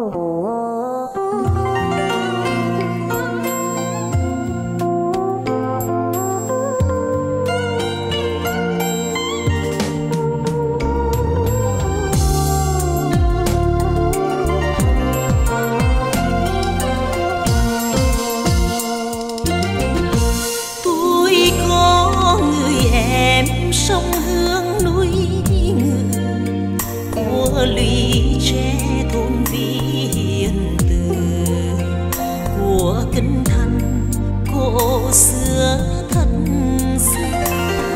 sông Hương núi Ngự của lũy tre thôn Vi Hiền Từ, của Kinh Thành cổ xưa thật xưa.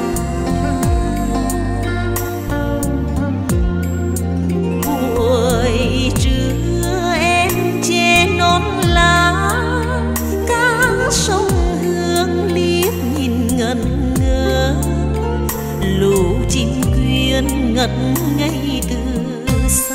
Buổi trưa em che nón lá cá sông Hương liếc nhìn ngẩn ngơ, lũ chim quyên ngất ngây từ xa.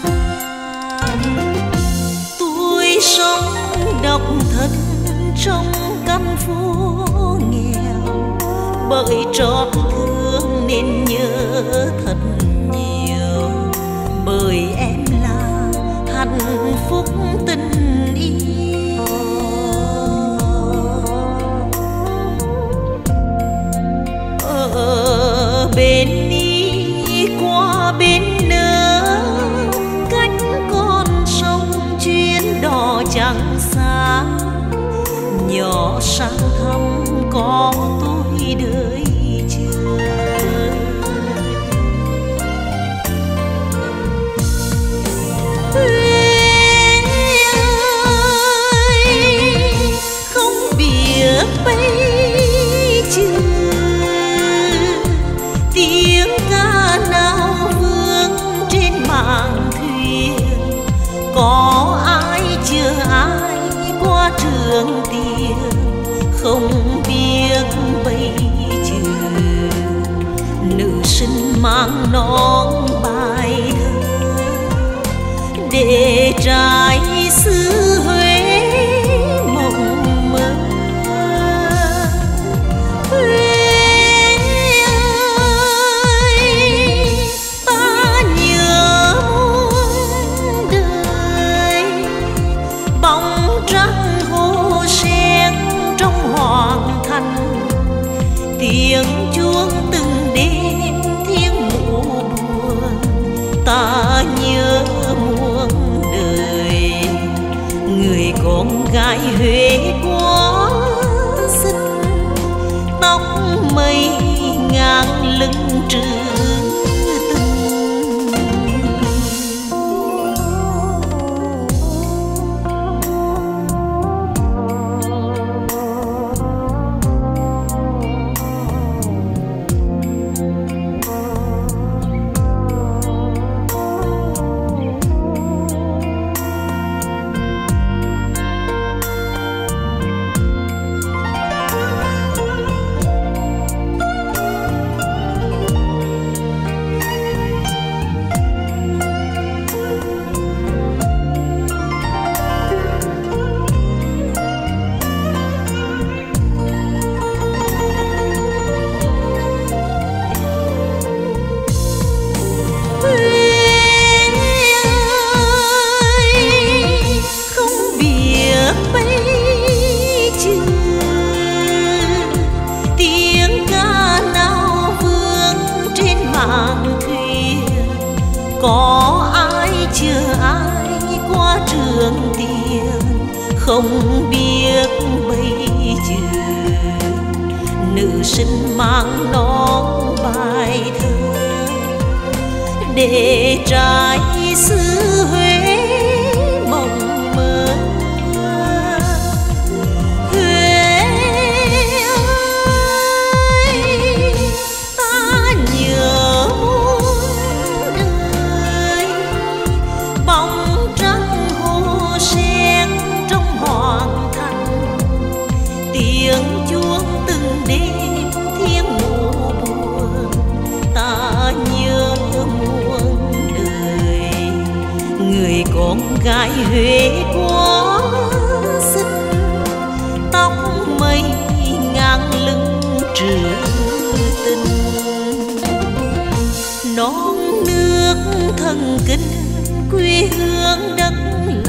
Tôi sống độc thân trong căn phố nghèo, bởi trót thương nên nhớ thật nhiều, bởi em là hạnh phúc tình yêu. Ở bên đi qua bên nỡ, cách con sông chuyến đò chẳng xa, nhỏ sang thăm có tôi đợi chờ. Quê ơi không biết bây giờ tiếng ca nào vương trên mạn thuyền, có ai chưa ai qua trường tiền, không biết bây giờ nữ sinh mang non bài thơ để trai xứ Huế mộng mơ. Tiếng chuông từng đêm thiêng mũ buồn, ta nhớ muôn đời. Người con gái Huế quá xinh, tóc mây ngang lưng trừ có ai chưa ai qua trường tiền, không biết bây giờ nữ sinh mang non bài thơ để trai xứ Huế mộng mơ. Tiếng chuông từng đêm thiêng mũ buồn, ta nhớ muôn đời. Người con gái Huế quá xinh, tóc mây ngang lưng trữ tình. Non nước thần kinh quê hương đất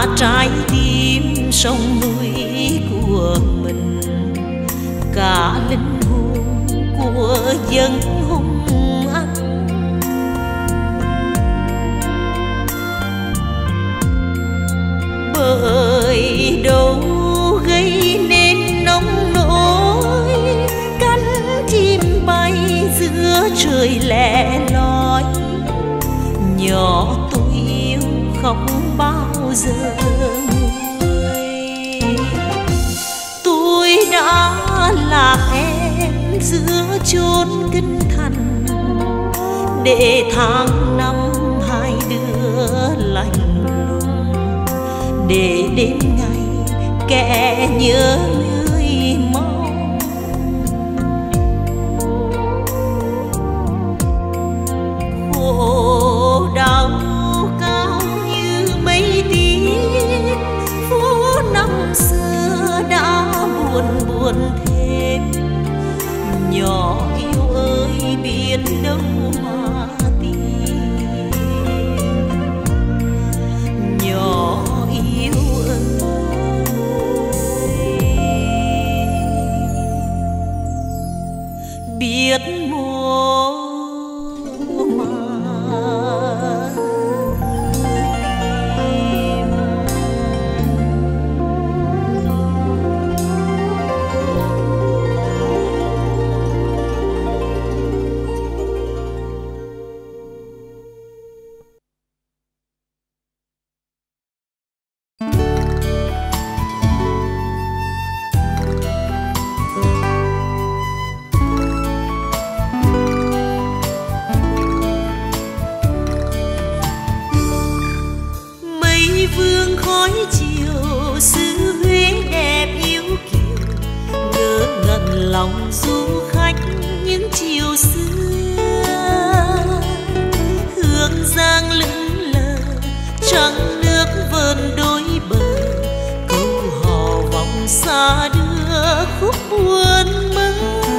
trái tim sông núi của mình, cả linh hồn của dân hùng anh. Bởi đâu gây nên nông nỗi, cánh chim bay giữa trời lẻ loi. Nhỏ tôi yêu không bao giờ nguôi. Tôi đã lạc em giữa chốn kinh thành, để tháng năm hai đứa lạnh lùng, để đến ngày kẻ nhớ lưới mong. Khổ đau cao như mây tím, phố năm xưa đã buồn buồn thêm. Nhỏ yêu ơi biết đâu mà tìm, nhỏ yêu ơi biết mô mà vương khói chiều xứ Huế đẹp yêu kiều, ngỡ ngẩn lòng du khách những chiều xưa. Hương giang lững lờ trăng nước vờn đôi bờ, câu hò vọng xa đưa khúc buồn mơ.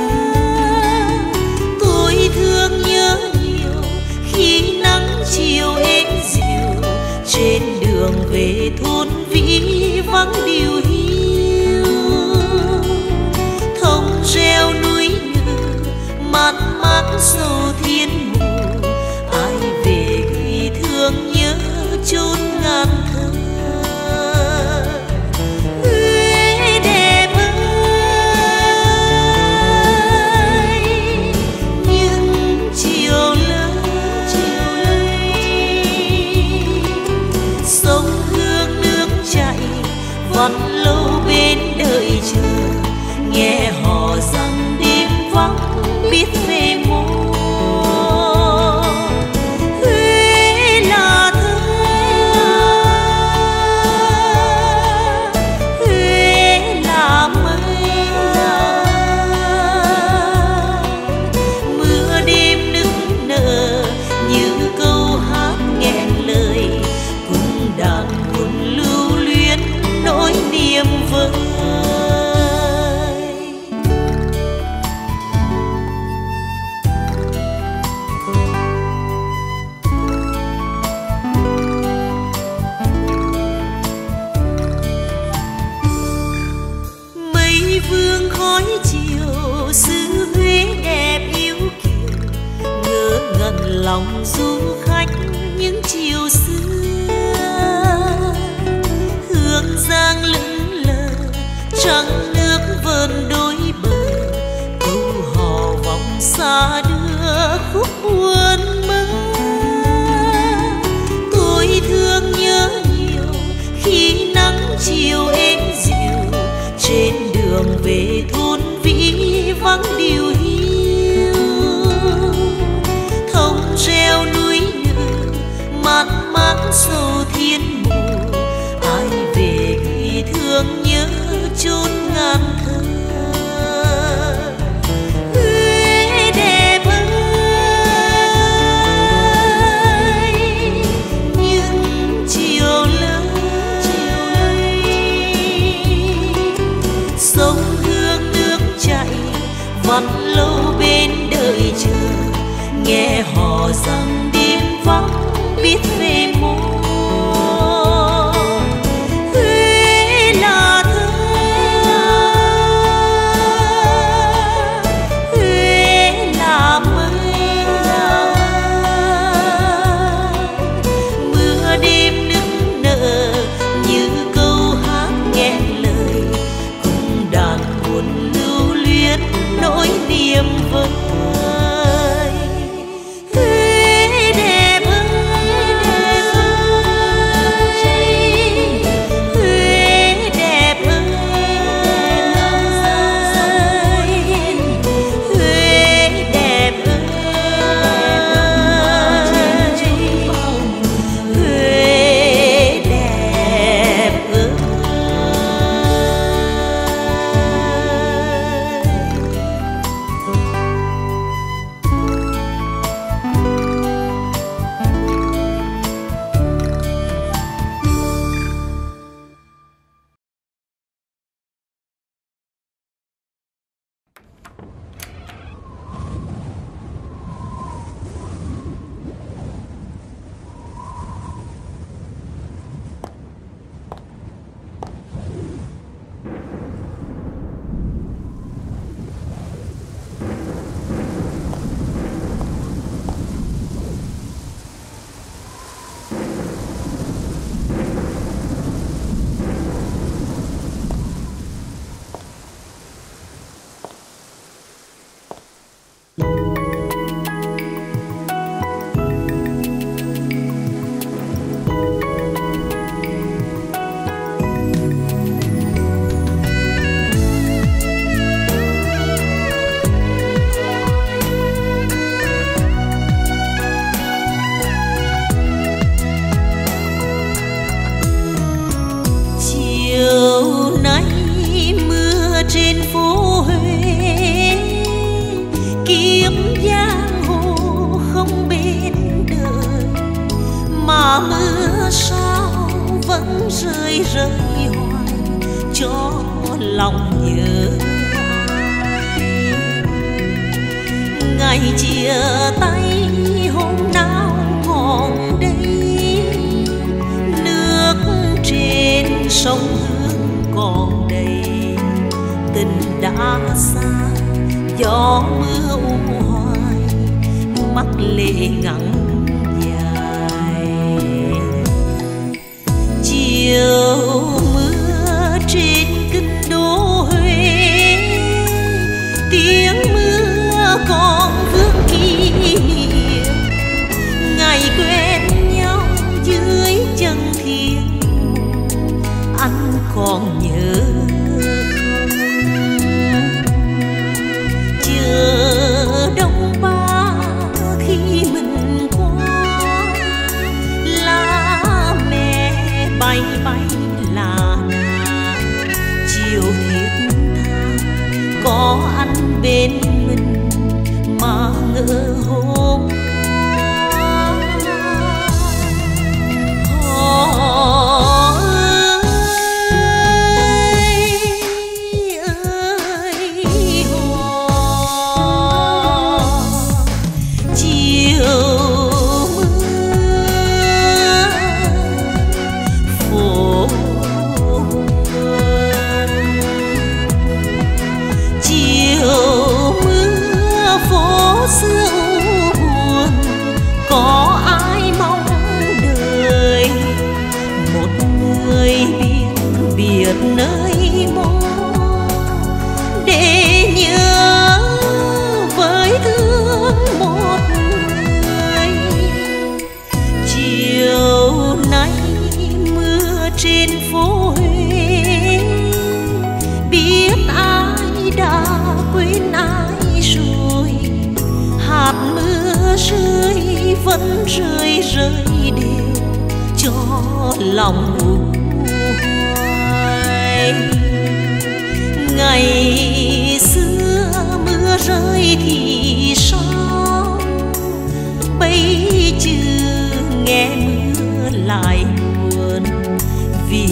Tôi thương nhớ nhiều khi nắng chiều êm dịu, trên đường về thôn vĩ vắng điều hiu. Thông reo núi ngự man mác sâu thiên mù, ai về ghi thương nhớ chốn ngàn thơ. Huế đẹp ơi những chiều lớn, sông Hương nước chảy vẫn lâu bên đợi chờ, nghe hò rằng đêm vắng biết về mô. Huế là thơ, Huế là mây, mưa đêm nức nở như câu hát nghẹn lời, cùng đàn buồn lưu luyến nỗi niềm vơi. Mây vương khói chiều xứ Huế đẹp yêu kiều, ngỡ ngẩn lòng du khách những chiều xưa. Hương giang lững lờ trăng nước vờn đôi bờ, câu hò vọng xa đưa khúc buồn mơ. Tôi thương nhớ nhiều khi nắng chiều êm dịu, trên đường về thôn vĩ vắng điều hiu. Thông reo núi ngự man mác sâu thiên mù, ai về ghi thương nhớ chốn ngàn thơ. Huế đẹp ơi những chiều lớn, sông Hương nước chảy vẫn lâu bên đợi chờ, nghe hò rằng đêm vắng biết về mô. trên phố Huế, kiếm giang hồ không bên đời, mà mưa sao vẫn rơi rơi hoài cho lòng nhớ. Ngày chia tay hôm nào còn đây, nước trên sông Hương còn đầy, tình đã xa gió mưa u hoài, mắt lệ ngắn dài. Chiều mưa trên kinh đô Huế, tiếng mưa còn vương kỷ niệm, ngày quen nhau dưới chân thiên môn, anh còn nhớ không? Chờ đông ba khi mình qua, lá me bay bay là nà, chiều thiết tha có anh bên mình mà ngỡ hôm xưa buồn, có ai mong đời một người biết nơi mô, để nhớ với thương một người. Chiều nay mưa trên phố Huế, biết ai đã quên ai rồi, hạt mưa rơi vẫn rơi rơi đều cho lòng hoài. Ngày xưa mưa rơi thì sao, bây giờ nghe mưa lại buồn, vì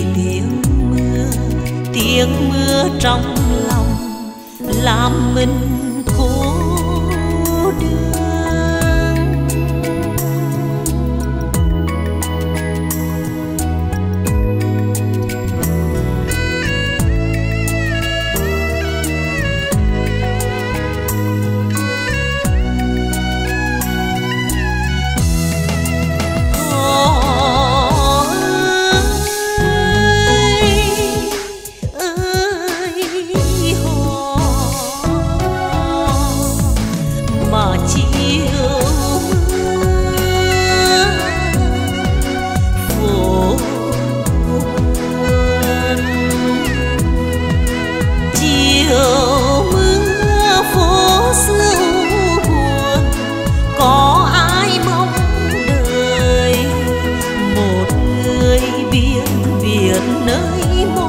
tiếng mưa trong lòng làm mình cô đơn. Nơi mô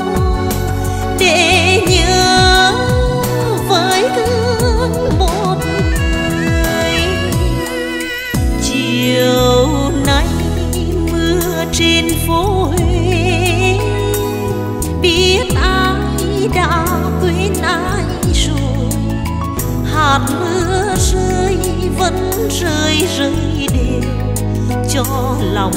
để nhớ với thương một người. Chiều nay mưa trên phố Huế, biết ai đã quên ai rồi, hạt mưa rơi vẫn rơi rơi đều cho lòng.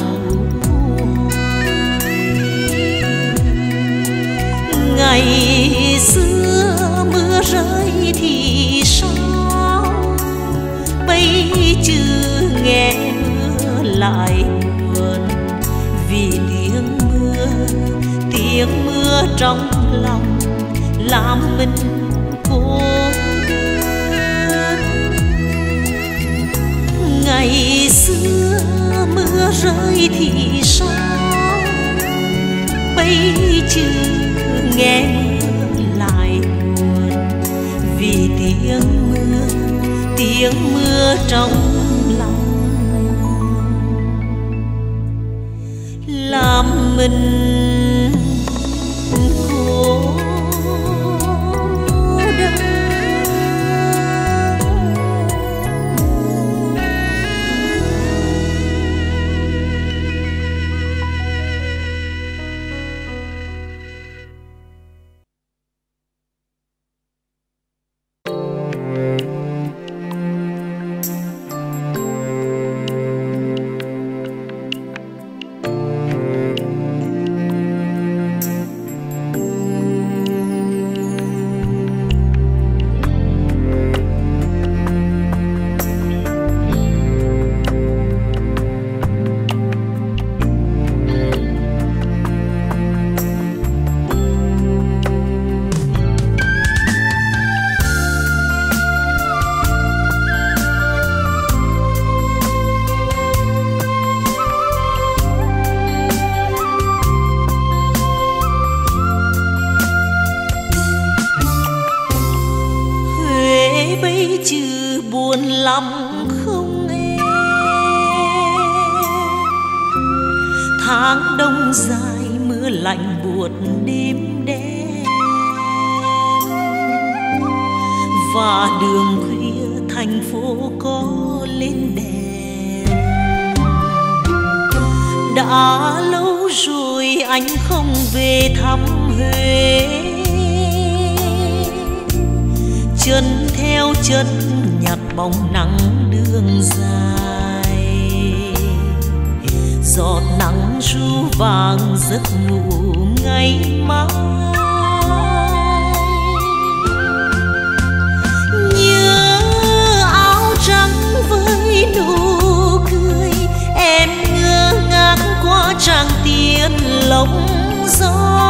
Ngày xưa mưa rơi thì sao, bây giờ nghe mưa lại buồn, vì tiếng mưa trong lòng làm mình cô đơn. Ngày xưa mưa rơi thì sao, bây giờ nghe mưa lại buồn, vì tiếng mưa trong lòng làm mình cô tháng đông dài mưa lạnh buốt đêm đen, và đường khuya thành phố có lên đèn. Đã lâu rồi anh không về thăm Huế, chân theo chân nhặt bóng nắng đường dài. Giọt nắng ru vàng giấc ngủ ngày mai. Nhớ áo trắng với nụ cười, em ngơ ngác qua tràng tiền lộng gió.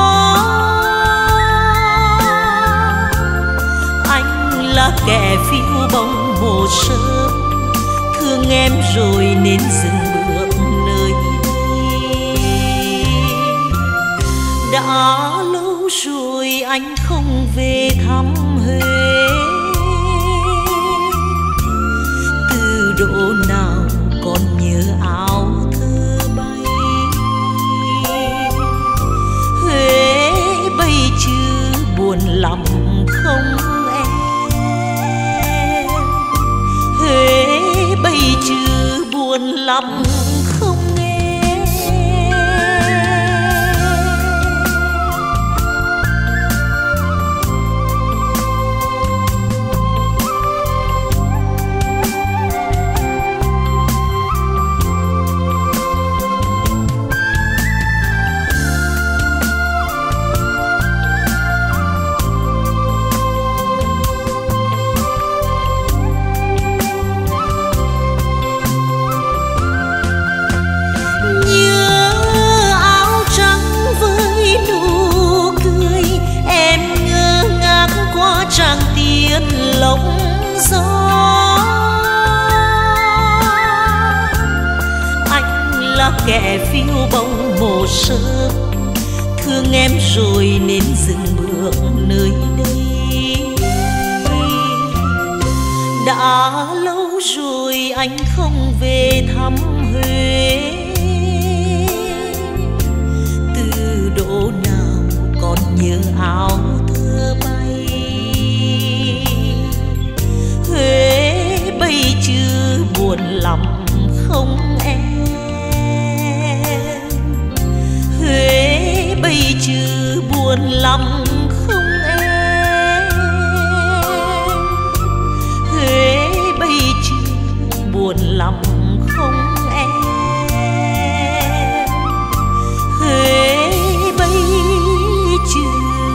Anh là kẻ phiêu bồng một sớm, thương em rồi nên dừng bước nơi đây. Đã lâu rồi anh không về thăm Huế, từ độ nào còn nhớ áo thơ bay. Huế bây chứ buồn lắm không em, Huế bây chứ buồn lắm không em. Tràng tiền lộng gió, anh là kẻ phiêu bồng một sớm, thương em rồi nên dừng bước nơi đây. Đã lâu rồi anh không về thăm Huế, từ độ nào còn nhớ áo thơ bay. Huế bây chứ buồn lắm không em, Huế bây chứ buồn lắm không em, Huế bây chứ buồn lắm không em, Huế bây chứ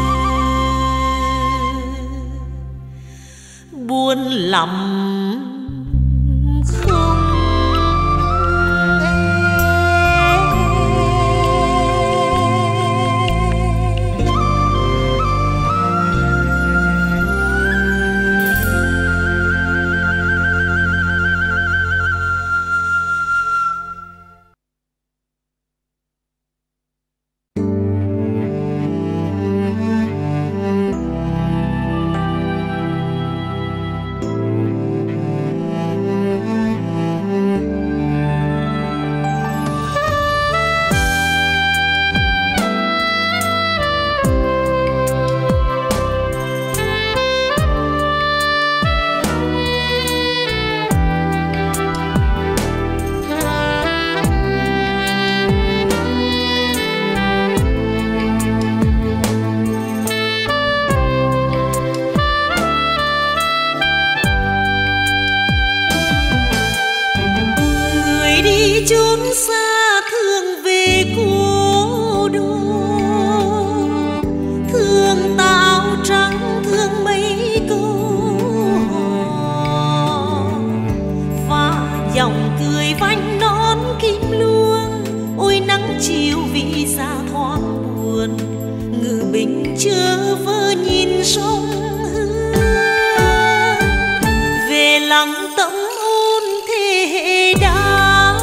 buồn lắm không. Chốn xa thương về cố đô, thương ta áo trắng thương mấy câu hò, và dòng cười vánh nón kim luông. Ôi nắng chiều vì xa thoáng buồn, ngự bình chớ vơ nhìn sông Hương. Về lặng tấm ôn thế hệ đã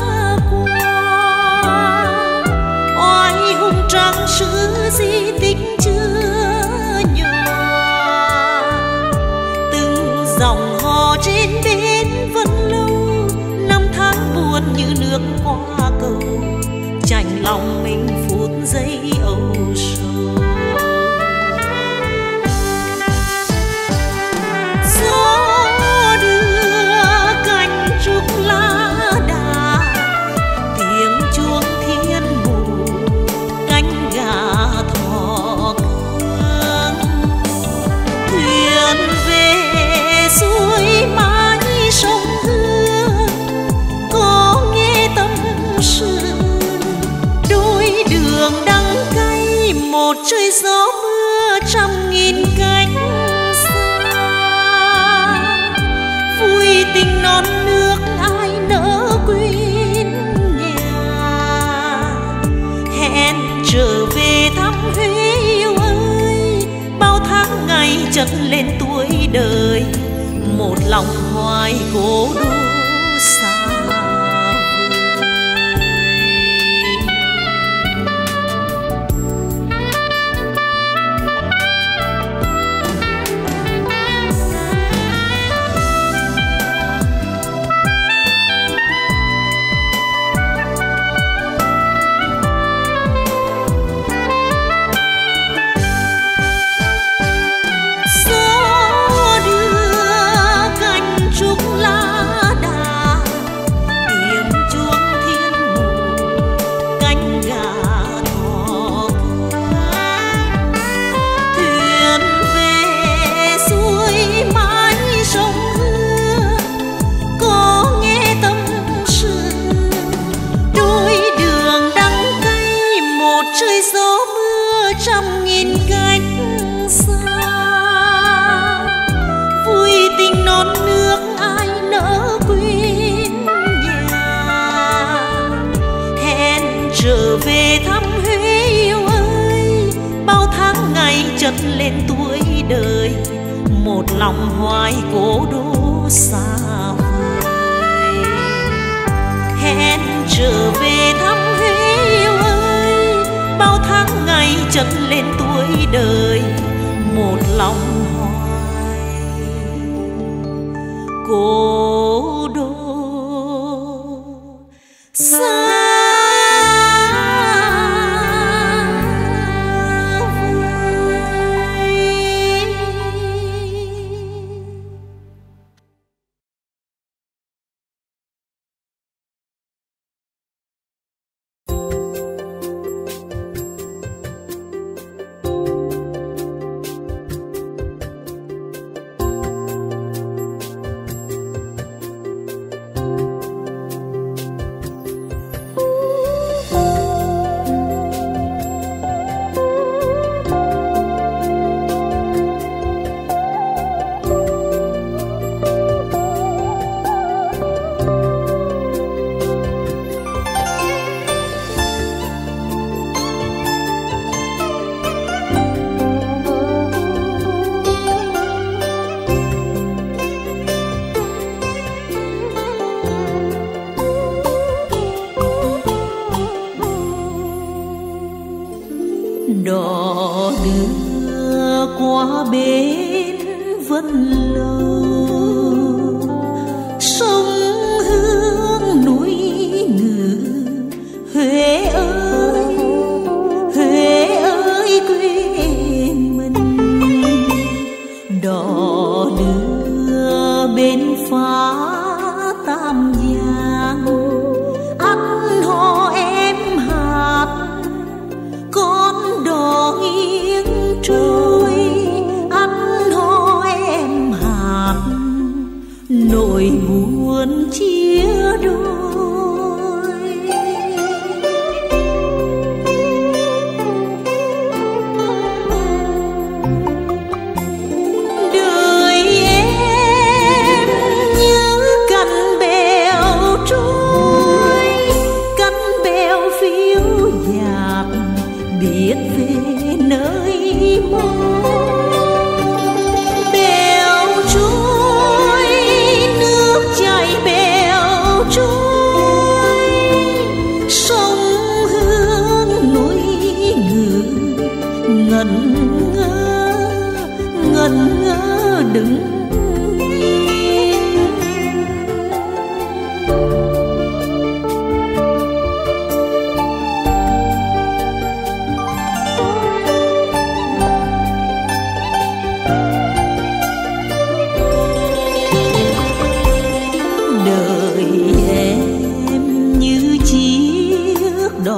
trang sử di tích chưa nhòa. Từng dòng hò trên bên vẫn lâu, năm tháng buồn như nước qua cầu chành lòng mình phút giây âu sầu. Gió đưa cành trúc lá đà, tiếng chuông thiên mù, cánh gà thỏ cương. Thuyền về suối mái sông Hương, có nghe tâm sự đôi đường đắng cay, một trời gió mưa trăm nghìn cánh xa. Vui tình non nước ai nỡ quên nhà, hẹn trở về thăm Huế yêu ơi. Bao tháng ngày chất lên tuổi đời, một lòng hoài cố đô xa vời. Gió đưa cành trúc lá đà, tiếng chuông thiên mù, cánh gà thỏ cương. Thuyền về suối mái sông Hương, có nghe tâm sự đôi đường đắng cay, một trời gió mưa trăm nghìn cánh xa. Vui tình non nước ai nỡ quên nhà, hẹn trở về thăm Huế yêu ơi. Bao tháng ngày chất lên tuổi đời, một lòng hoài cố đô xa vời. Hẹn trở về thăm Huế yêu ơi. Bao tháng ngày chất lên tuổi đời, một lòng hoài cố đô xa vời. Đò đưa qua bến Vân Lâu, sông Hương núi Ngự. Huế ơi, Huế ơi quê mình. Đò đưa bên phá Tam Giang, ăn hò em hát con đò nghiêng trôi. Ăn hò em hát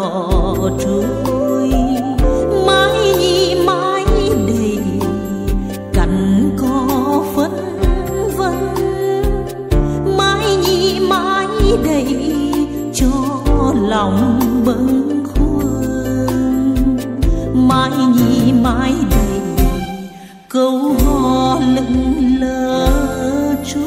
đỏ trôi, mái nhi mái đầy cành cỏ phân vân, mái nhi mái đầy cho lòng bâng khuâng, mái nhi mái đầy câu hò lững lờ trôi.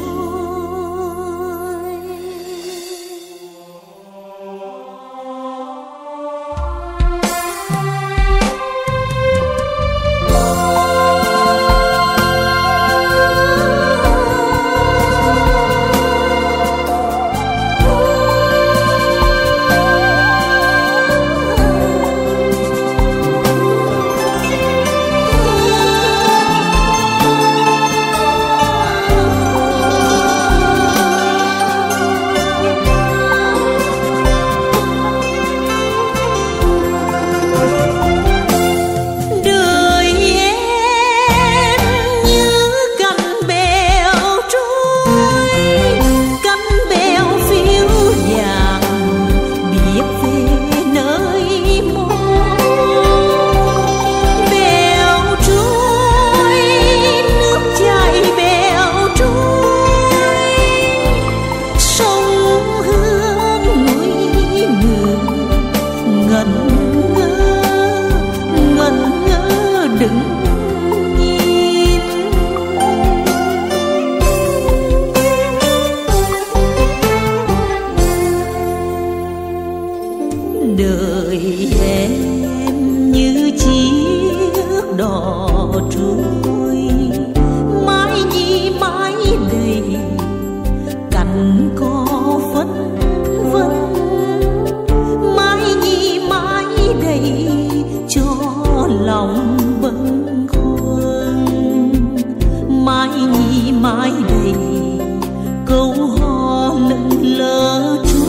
Đời em như chiếc đò trôi, mái nhi mái đầy cành cỏ phân vân, mái nhi mái đầy cho lòng bâng khuâng, mái nhi mái đầy câu hò lững lờ trôi.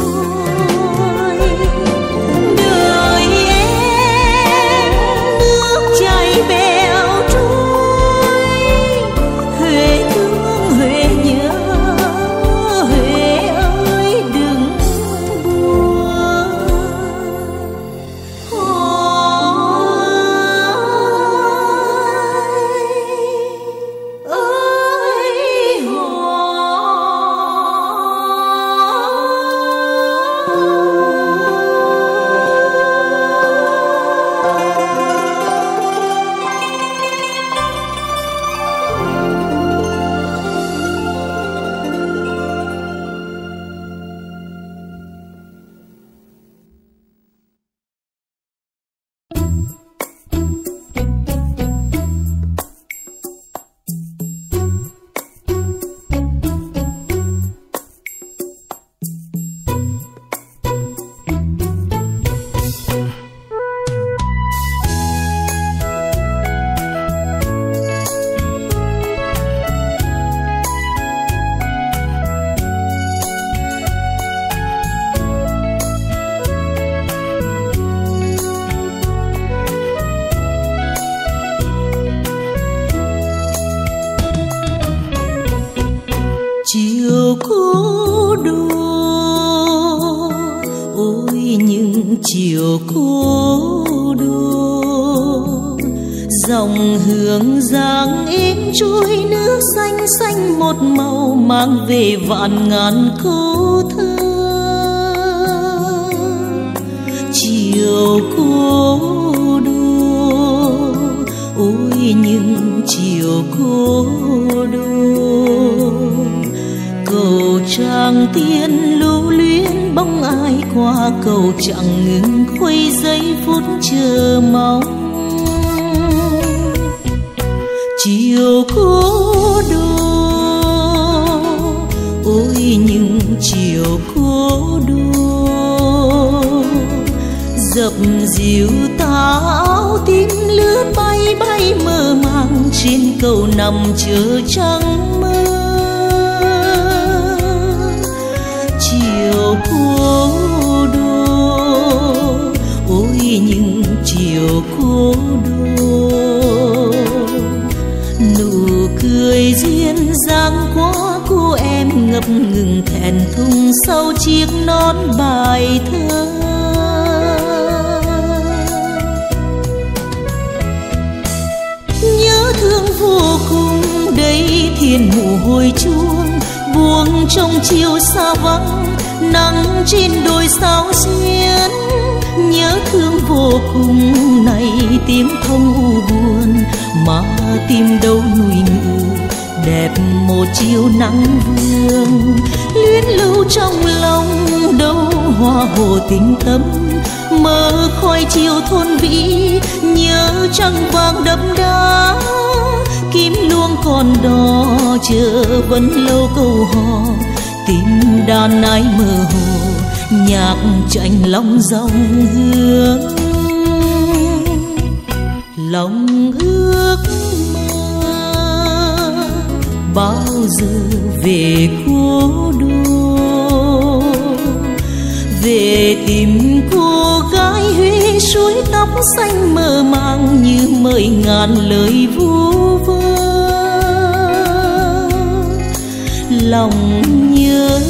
Chiều cố đô, ôi những chiều cố đô, dòng hương giang êm trôi nước xanh xanh một màu mang về vạn ngàn câu thơ. Chiều cố đô, ôi những chiều cố đô, cầu Tràng Tiền lưu luyến bóng ai qua cầu chẳng ngừng khuấy giây phút chờ mong. Chiều cố đô, ôi những chiều cố đô, dập dìu táo tím lướt bay bay mơ màng trên cầu nằm chờ trăng mơ. Chiều cố đô, ôi những chiều cố đô, nụ cười duyên dáng quá của em ngập ngừng thẹn thùng sau chiếc nón bài thơ. thiên mù hồi chuông buông trong chiều xa vắng, nắng trên đồi sao xiên nhớ thương vô cùng này tiếng thông u buồn mà tìm đâu nuôi ngự đẹp một chiều nắng vương luyến lưu trong lòng đâu hoa hồ tình tâm mơ khói chiều thôn vĩ nhớ trăng vàng đậm đá kim luông còn đò chờ vẫn lâu câu hò tim đàn ái mơ hồ nhạc tranh lòng dòng hương lòng ước mơ bao giờ về cố đô về tìm cô gái Huế suối tóc xanh mơ màng như mây ngàn lời vu vơ lòng nhớ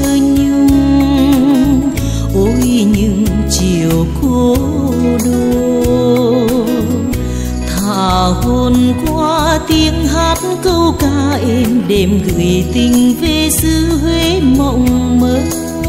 nhung ôi những chiều cô đô thả hồn qua tiếng hát câu ca êm đềm gửi tình về xứ Huế mộng mơ.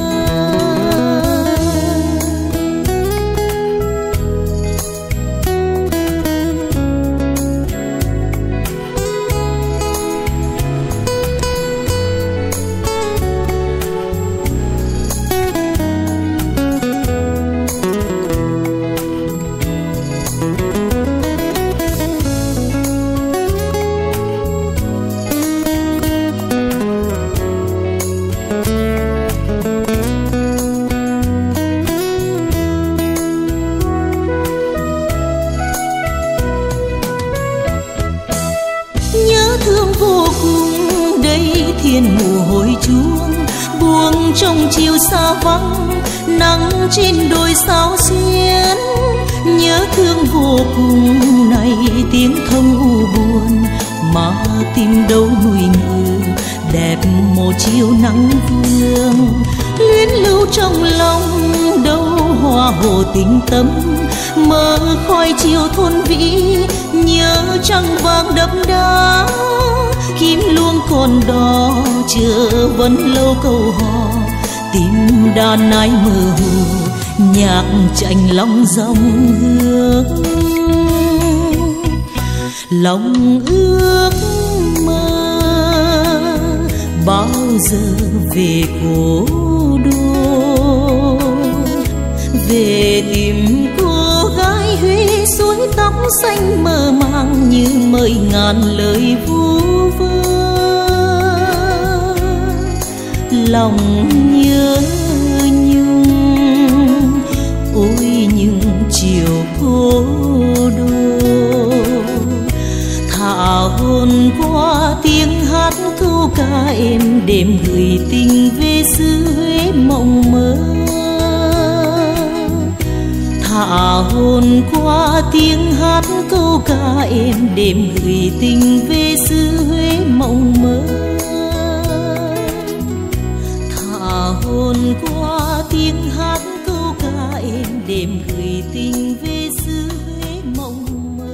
Thiên mù hồi chuông buông trong chiều xa vắng, nắng trên đồi sao xiên nhớ thương vô cùng này tiếng thông u buồn mà tìm đâu nuôi ngự đẹp một chiều nắng vương luyến lưu trong lòng đâu hoa hồ tình tâm mơ khói chiều thôn vĩ nhớ trăng vàng đậm đá kim luông còn đò chờ vẫn lâu câu hò tim đàn ái mơ hồ nhạc tranh lòng dòng hương lòng ước mơ bao giờ về cố đô về tìm cô gái Huế suối tóc xanh mơ màng như mây ngàn lời vu vơ lòng nhớ nhung ôi những chiều cô đô thả hồn qua tiếng hát câu ca êm đềm gửi tình về xứ Huế mộng mơ thả hồn qua tiếng hát câu ca êm đềm gửi tình về xứ Huế mộng mơ thả hồn qua tiếng hát câu ca êm đềm gửi tình về xứ Huế mộng mơ.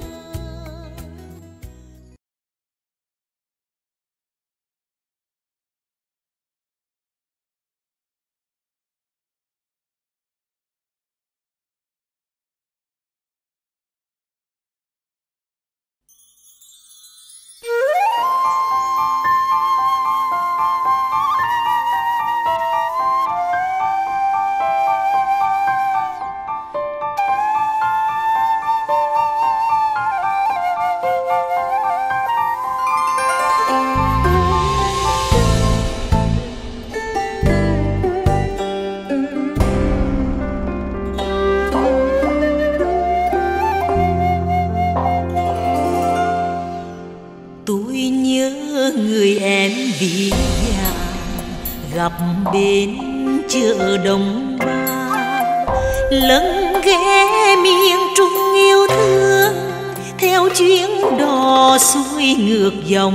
Gặp bên chợ Đồng Ba lưng ghé miền Trung yêu thương theo chuyến đò xuôi ngược dòng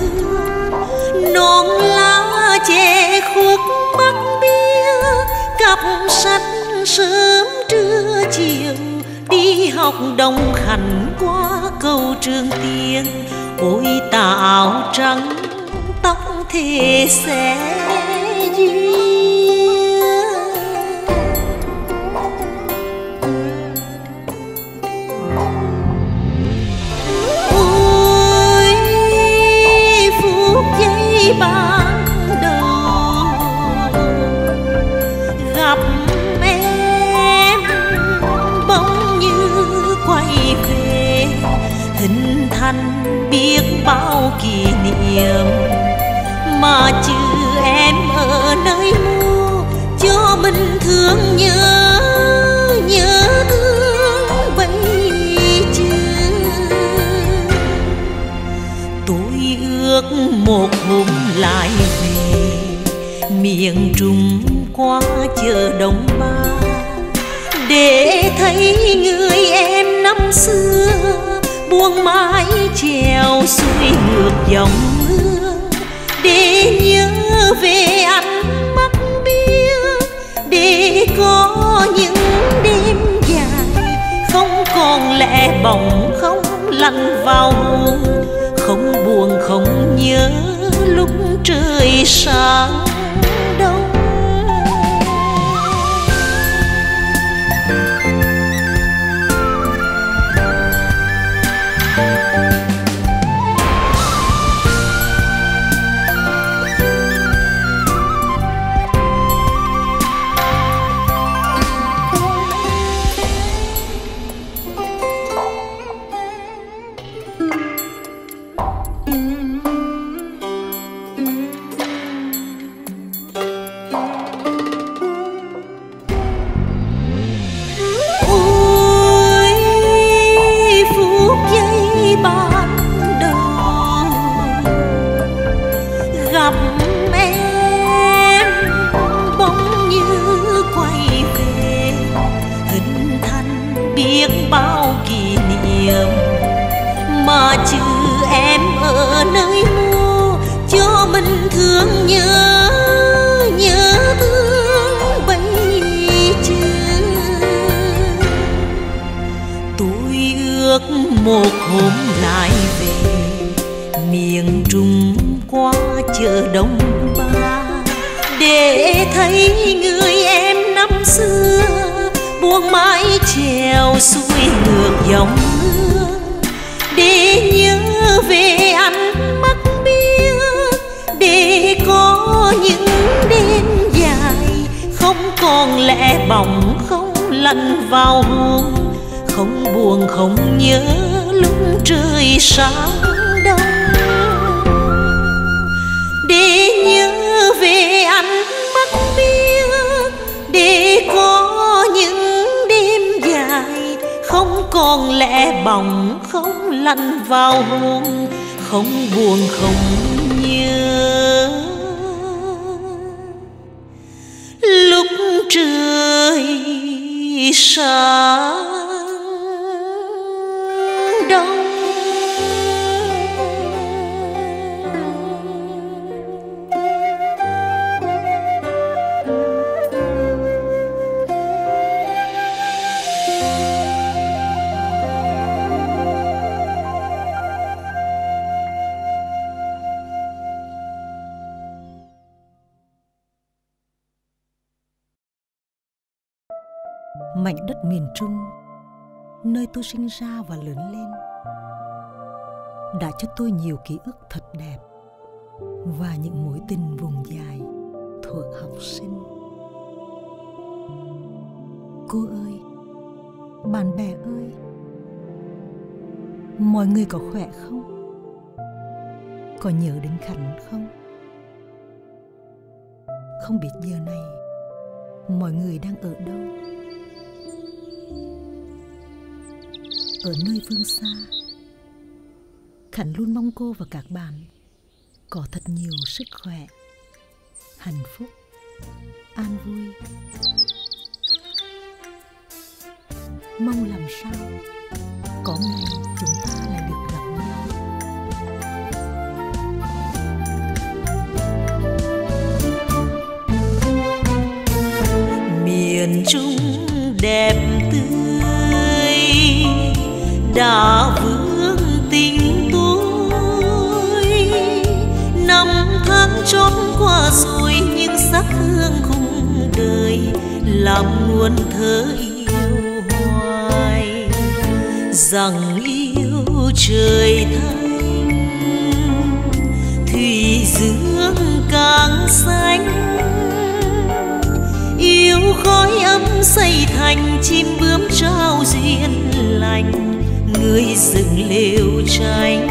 non lá che khuất mắt bia cặp sách sớm trưa chiều đi học đồng hành qua cầu Trường Tiền. Ôi tà áo trắng tóc thề sẽ duyên. Ôi phút giây ban đầu gặp em, bỗng như quay về hình thành biết bao kỷ niệm, mà chữ em ở nơi mô cho mình thương nhớ, nhớ thương bấy chữ. Tôi ước một hôm lại về miền Trung qua chợ Đông Ba, để thấy người em năm xưa buông mái chèo xuôi ngược dòng hương, để nhớ về ánh mắt biếc, để có những đêm dài không còn lẻ bóng, không lạnh vào hồn, không buồn không nhớ lúc trời sáng đông. Bao kỷ niệm, mà chữ em ở nơi mô cho mình thương nhớ, nhớ thương bấy chữ. Tôi ước một hôm lại về miền Trung qua chợ Đông Ba, để thấy người em năm xưa buông mái chèo xuôi ngược dòng hương, để nhớ về ánh mắt biếc, để có những đêm dài không còn lẻ bóng, không lạnh vào hồn, không buồn không nhớ lúc trời sáng đông, để nhớ về ánh mắt biếc, để có những không còn lẻ bóng, không lạnh vào hồn, không buồn không nhớ lúc trời sáng đông. Mảnh đất miền Trung, nơi tôi sinh ra và lớn lên, đã cho tôi nhiều ký ức thật đẹp và những mối tình vùng dài thuở học sinh. Cô ơi, bạn bè ơi, mọi người có khỏe không? Có nhớ đến Khánh không? Không biết giờ này mọi người đang ở đâu? Ở nơi phương xa, Khánh luôn mong cô và các bạn có thật nhiều sức khỏe, hạnh phúc, an vui. Mong làm sao có ngày chúng ta lại được gặp nhau. Miền Trung đẹp tươi, đã vương tình tôi. Năm tháng trôi qua rồi nhưng sắc hương khung đời làm nguồn thơ yêu hoài. Rằng yêu trời thanh, thủy dương càng xanh, yêu khói ấm xây thành chim bướm trao duyên lành, người dựng lều tranh.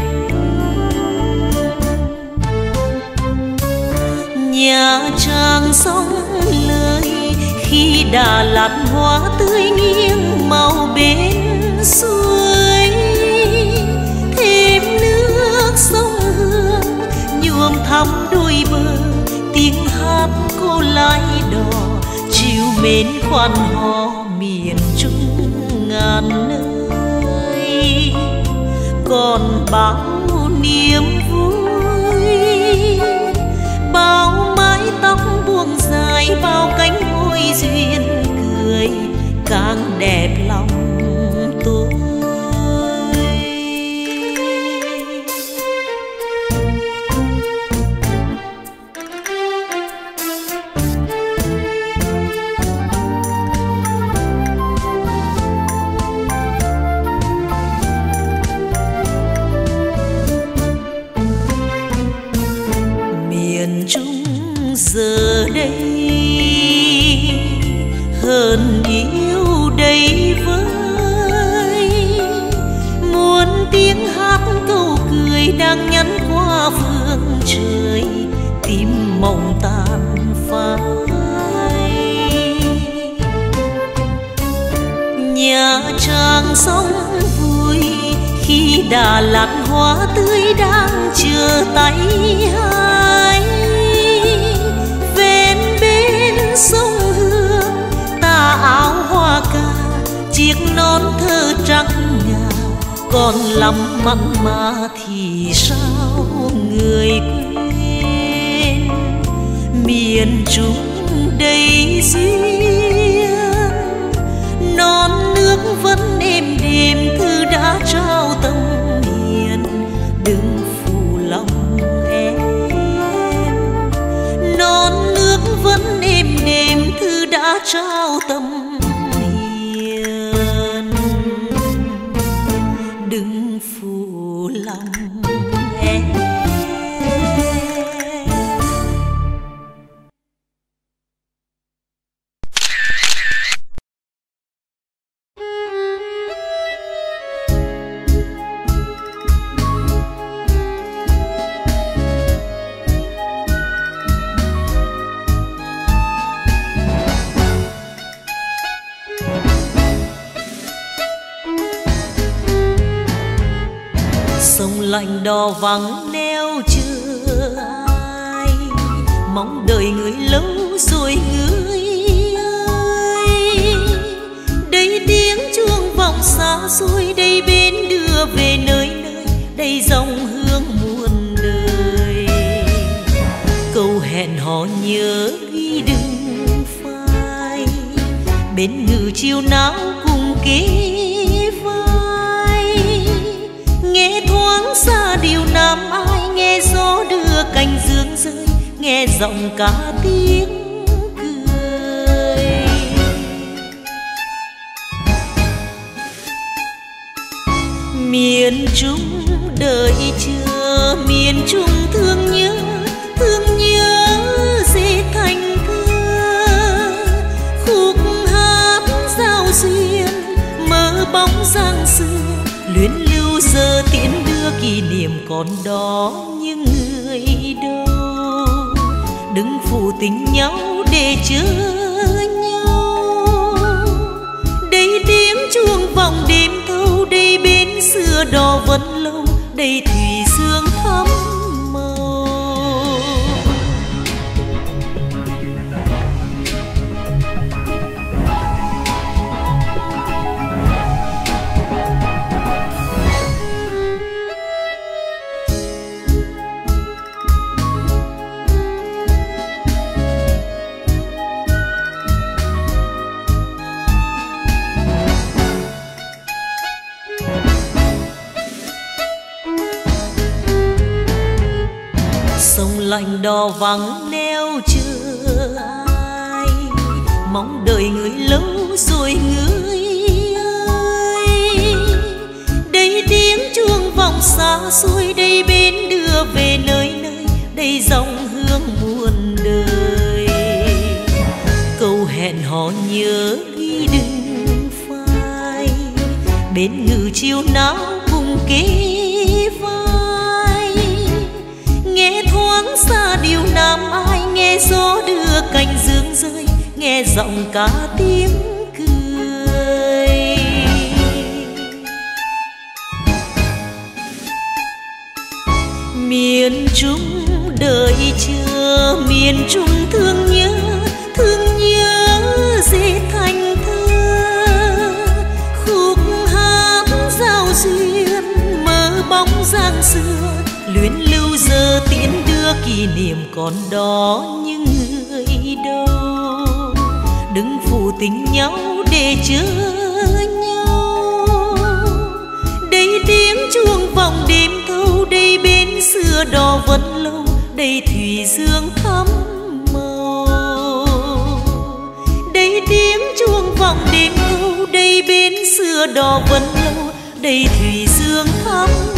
Nhà Trang sông lời khi Đà Lạt hoa tươi nghiêng màu bên suối. Thêm nước sông Hương nhuộm thắm đôi bờ, tiếng hát cô lái đò chiều mến quan họ miền Trung ngàn nơi. Còn bao niềm vui, bao mái tóc buông dài, bao cánh môi duyên cười càng đẹp lòng tôi. Giờ đây hơn yêu đầy vơi, muôn tiếng hát câu cười đang nhắn qua phương trời, tim mộng tàn phai. Nhà Trang sông vui khi Đà Lạt hoa tươi đang chờ tay hai. Sông Hương tà áo hoa ca, chiếc nón thơ trắng ngà, còn lắm mặn mà thì sao người quên. Miền Trung đầy duyên, non nước vẫn êm đềm, thư đã trao tâm hiền, đừng phụ lòng em. Non nước vẫn êm đềm, thư đã trao tâm hiền, đừng phụ lòng em. Sông lạnh đò vắng neo chờ ai, mong đợi người lâu rồi người ơi. Đây tiếng chuông vọng xa xôi, đây bên đưa về nơi nơi, đây dòng hương muôn đời. Câu hẹn hò nhớ ghi đừng phai, bên ngự chiều nào cùng kế vai. Nghe thoáng xa điều nam ai, nghe gió đưa cành dương rơi, nghe giọng ca tiếng cười. Miền Trung đợi chờ, miền Trung thương nhớ dễ thành thơ. Khúc hát giao duyên mơ bóng giang xưa, luyến lưu giờ tiễn đưa kỷ niệm còn đó những người đâu. Đừng phụ tình nhau để chờ nhau, đây tiếng chuông vòng đêm thâu, đây bến xưa đò vẫn lâu, đây thủy dương thắm màu. lạnh đò vắng neo chờ ai, mong đợi người lâu rồi người ơi. Đây tiếng chuông vọng xa xôi, đây bến đưa về nơi nơi, đây dòng hương muôn đời. Câu hẹn hò nhớ ghi đừng phai, bên ngự chiều nào cùng kế vai. Nghe thoáng xa điều nam ai, nghe gió đưa cành dương rơi, nghe giọng ca tiếng cười. Miền Trung đợi chờ, miền Trung thương nhớ dễ thành thơ. Khúc hát giao duyên mơ bóng giang xưa, luyến lưu giờ tiễn đưa kỷ niệm còn đó những người đâu. Đừng phụ tình nhau để chờ nhau, đây tiếng chuông vòng đêm thâu, đây bến xưa đò vẫn lâu, đây thủy dương thắm màu. Đây tiếng chuông vòng đêm thâu, đây bến xưa đò vẫn lâu, đây thủy dương thắm